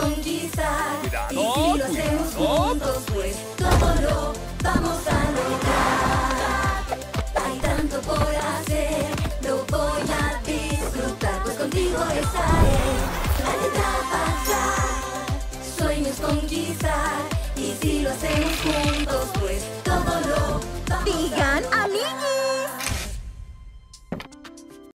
conquistar. Cuidado, Y si lo hacemos cuidado. juntos, pues todo lo vamos a lograr. Hay tanto por hacer, lo voy a disfrutar, pues contigo estaré. Planeta pasar, sueños conquistar. Y si lo hacemos juntos,